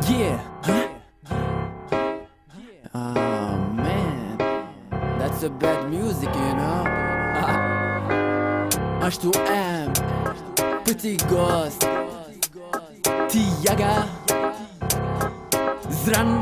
Yeah, huh? Oh man, that's a bad music, you know. H2M, Petit Ghost, Tiaga, Zran.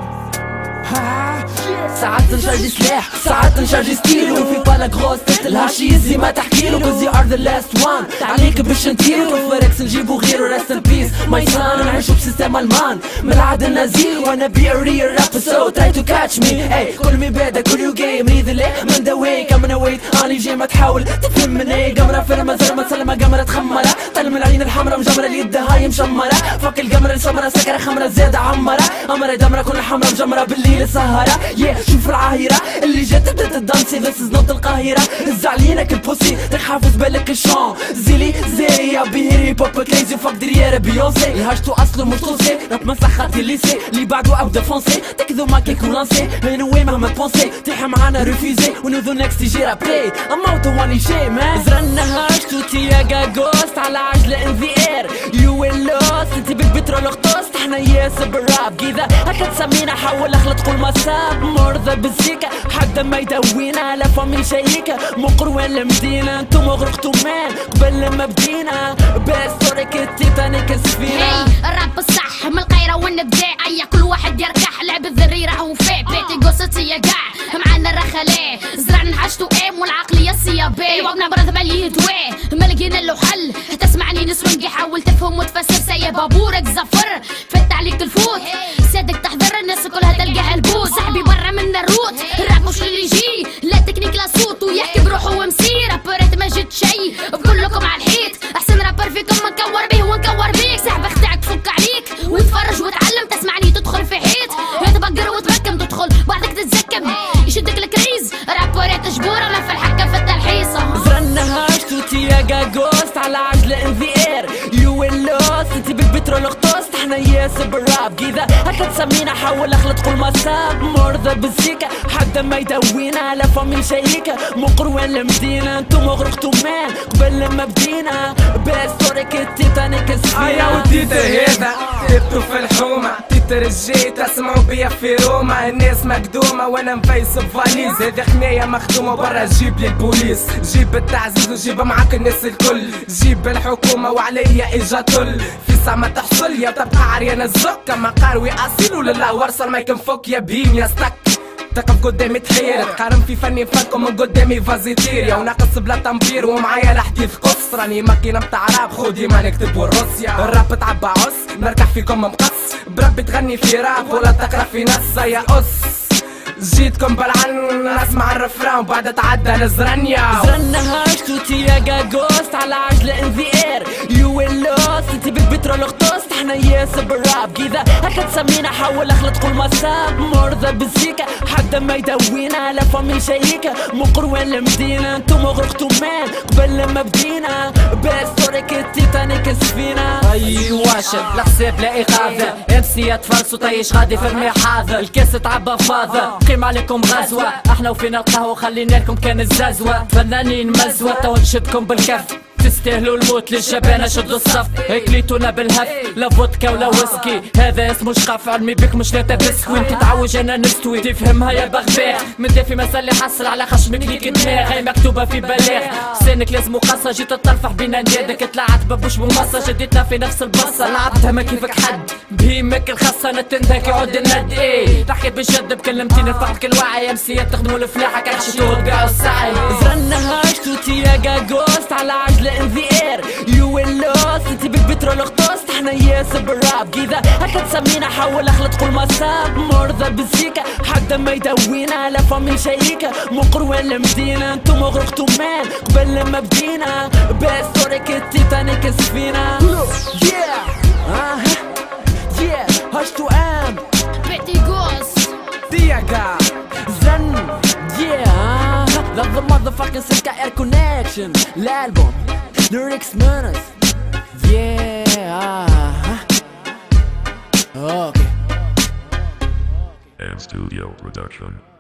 ساعات نشارجي سلاح ساعات نشارجي ستيلو في بالا غروس تقتلها شي يزي ما تحكيلو cause you are the last one عليك باش نطيرو فريكس نجيبو غيرو rest in peace my son نعيشو بسيستم المان من العهد النازي وانا be a real rapper so try to catch me hey كل مي بدا كل يو جيم ريد اللي من ذا واي coming away اني جاي ما تحاول تفهم مني قمرة فرمة زر ما تسلمة قمرة تخمرة طل من العين الحمرا مجمرة اليد هاي مشمرة فك القمرة السمرة سكرة خمرة زيادة عمرة قمرة دمرة كل حمرا مجمرة بالليل سهرة yeah شوف العاهرة اللي جات تبدا تدانسي this is not القاهرة الزعلينك البوسي تحافظ بالك الشون زيلي زي ابي هيري بوب كريزي فك دريارة بيونسي الهاشتو اصله مش توصي راب مسخات الليسي اللي بعده ابدا فونسي تكذو ما كيكو لانسي anyway مهما تبونسي تيحا معانا ريفيزي ونو نكست يجي رابي I'm out of one shit man زرنا هاشتو تياغا جوست على عجلة in the air you will lost انتي بالبترول اغطست احنا ياس بالراب كذا هكا تسمينا حاول اخلط قول مساب مرضى بالزيكا حتى ما يدوينا لا فامي شيكة مقر وين المدينة انتم غرقتوا مان قبل لما بدينا باستوريك التيتانيك السفينة الراب الصح من القيرة والنبداع كل واحد يركح لعب الذريرة وفيه بيتي قصتي يا قاع معانا الرخاليه زرعنا نحشتو ام والعقلية السيابي وبنبرد مالي دواه ما لقينا له حل تسمعني نسونقي حاول تفهم وتفسر سيا بابورك زفر فت عليك الفوت سادك تحضر الناس كلها تلقى البوس صاحبي برا من الروت الراب مش اللي يجي لا تكنيك لا صوت ويحكي بروحه ومسير رابرات ما جد شي بكلكم على الحيط احسن رابر فيكم ما نكور به ونكور بيك صاحب اختعك تفك عليك وتفرج وتعلم تسمعني تدخل في حيط تبقر وتبكم تدخل بعدك تتزكم يشدك الكريز رابرات جبوره ما في الحكه في التلحيصه زرنا هاشتو تياغا جوست على عجلة in the air you will lost انتي بالبترول اغطست احنا ياس بالراب كذا هكا تسمينا حاول اخلط قول مساب مرضى بالزيكا حتى ما يدوينا لا فامي شيكة مقر وين المدينة انتم غرقتوا مان قبل لما بدينا باستوريك التيتانيك السفينة يا ودي هذا تبتو في الحومة تترجيت اسمعوا بيا في روما الناس مقدومة وانا مفيس بفاليز هذه خناية مخدومة برا جيب لي البوليس جيب التعزيز وجيب معاك الناس الكل جيب الحكومة وعليا اجا طل في ساعة ما تحصل يا تبقى عريان الزك كما قاروي اصيل ولله ورصة ما يكنفك يا بهيم يا ستك تقف قدامي تحير تقارن في فني فنكم من قدامي فازيتير يا وناقص بلا تنبير ومعايا الحديث قص راني ماكينة متاع راب خودي ما نكتب والروسيا الراب تعبى عص نركح فيكم مقص بربي تغني في راب ولا تقرا في نص يا قص جيتكم بالعن اسمع الرفران وبعد تعدى نزرنيا زرنا هاشتو تياغا جوست على عجلة in the air you will lost انتي بالبترول اغطست احنا ياس بالراب كذا هكا تسمينا حاول اخلط قول مساب مرضى بالزيكا حتى ما يدوينا لا فامي شيكة مقر وين المدينة انتم غرقتوا مان قبل لما بدينا باستوريك التيتانيك السفينة اي واشل لا حساب لا اغاثة امسي تفرس وطيش غادي في المحاذة الكاس تعبى فاضة قيم عليكم غزوة احنا وفينا القهوة خلينا لكم كان الززوة فنانين مزوة تو نشدكم بالكف تستاهلوا الموت للجبانة شدوا الصف اكليتونا بالهف لا فودكا ولا ويسكي هذا اسمه شقاف علمي بك مش لا بسكوي انت تعوج انا نستوي تفهمها يا بغباء من دافي مسالي حصل على خشمك ليك دماغ هاي مكتوبة في بلاغ سنك لازم قصة جيت تطرفح بينا نادك طلعت ببوش بمصة شديتنا في نفس البصة لعبتها ما كيفك حد بهيمك الخاصة نتندك يعود الند ايه تحكي بجد بكلمتين رفعت كل وعي امسيات تخدموا الفلاحة كنشتو تبيعوا السعي زرنا هاشتو تياغا جوست على عجلة in the air you will lost انتي بالبترول اغطست احنا ياس بالراب كذا هكا تسمينا حاول اخلط قول مساب مرضى بالزيكا حتى ما يدوينا لا فامي شيكة مقر وين المدينة انتم غرقتوا مان قبل لما بدينا باستوريك التيتانيك السفينة H2M Petit Ghost تياغا Zran Love the motherfucking Sika Air Connection l'album Lyrics Menace Okay and Studio Production.